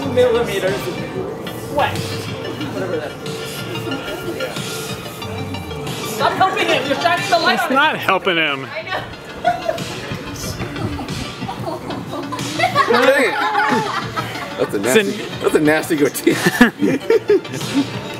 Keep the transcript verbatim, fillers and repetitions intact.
millimeters wet. Whatever that is. Stop helping him! You're shining the light It's on him! It's not helping him. I know. That's a nasty, that's a nasty goatee.